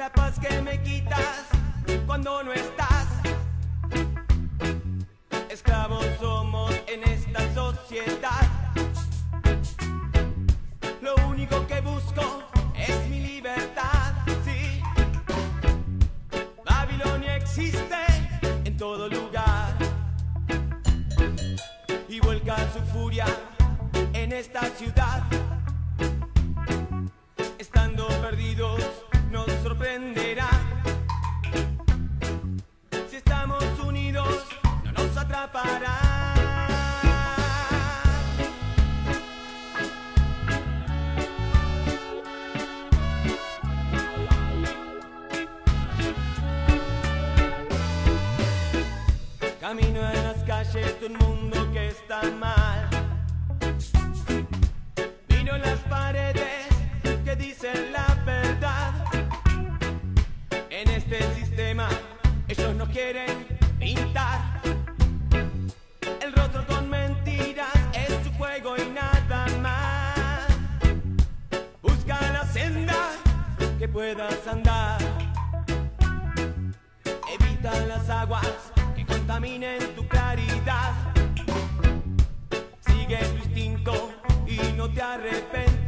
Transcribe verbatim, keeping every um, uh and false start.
la paz que me quitas cuando no estás. Esclavos somos en esta sociedad. Lo único que busco es mi libertad, sí. Babilonia existe en todo lugar y vuelca su furia en esta ciudad. Estando perdidos nos sorprenderá. Si estamos unidos no nos atrapará. Camino en las calles de un mundo que está mal. Miro las paredes que dicen la verdad. En este sistema ellos nos quieren pintar el rostro con mentiras, es su juego y nada más. Busca la senda que puedas andar. Evita las aguas que contaminen tu claridad. Sigue tu instinto y no te arrepentirás.